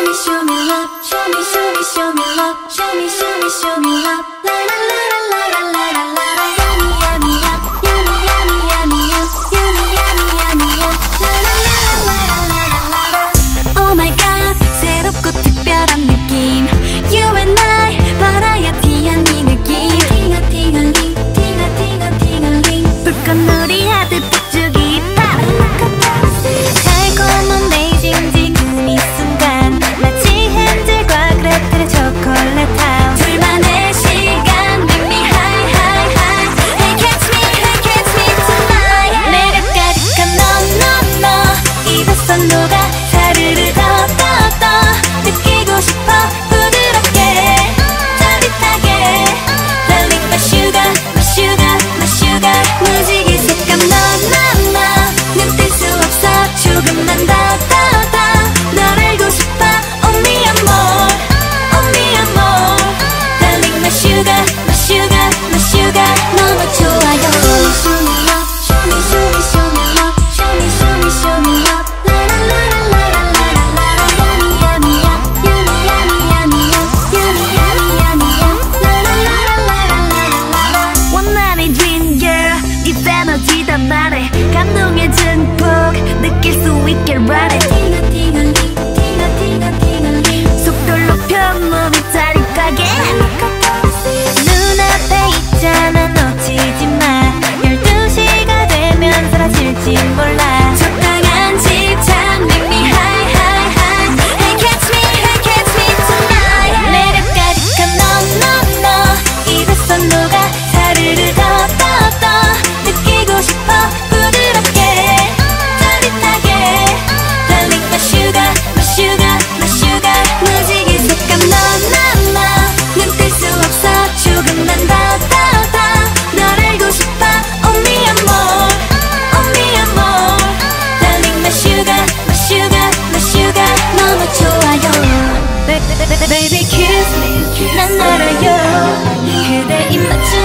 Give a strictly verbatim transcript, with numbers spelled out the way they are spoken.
me, show me love. Show me, show me, show me love. Show me, show me, show me love. La la la la la la la la la. Yummy, yummy, yum. Yummy, yummy, yummy, yum. Yummy, yummy, yummy, yum. La la la la la la la la. Oh my God, 새롭고 특별한 느낌. You and I, 버라이어티한 이 느낌. 팅어팅어링, 팅어팅어팅어링. 불꽃놀이 하듯 폭죽이 팍. 달콤한 베이징 지금 이 순간 마치 헨젤과 그레텔의 초콜릿 하우스. 둘만의 시간 make me high high high. Hey catch me, hey catch me tonight. 매력 가득한 너 너 너 입에서 녹아 사르르 더 더 더 느끼고 싶어 부드럽게 짜릿하게. Darling my sugar my sugar my sugar. 무지개 색감 너 너 너 눈 뗄 수 없어 조금만 더 더 더 널 알고 싶어 only amor only amor. Darling my sugar my sugar my sugar. 너무 좋아요. Show me love show me show me show me love. Show me show me show me love. La la la la la la la la. Yummy yummy yum. Yummy yummy yummy yum. Yummy yummy yummy yum. La la la la la la la la. 원한의 dream girl 네 에너지 다 말해. 감동의 증폭 느낄 수 있게 ride it. 팅어팅어링 팅어팅어팅어링. 속도를 높여 몸이 짜릿하게. 눈앞에 있잖아 놓치지 마. 열두 시가 되면 사라질지 몰라. 적당한 집착 make me high high high. Hey catch me hey catch me tonight. 매력 가득한 너 너 너 입에서 녹아 사르르 더 더 더 느끼고 싶어 부드럽게 짜릿하게. Darling my sugar my sugar my sugar. 무지개 색감 너 너 너 눈 뗄 수 없어 조금만 더 더 더 널 알고 싶어 only amor only amor. Darling my sugar my sugar my sugar. 너무 좋아요. Baby kiss me 난 알아요. 그대 입맞춤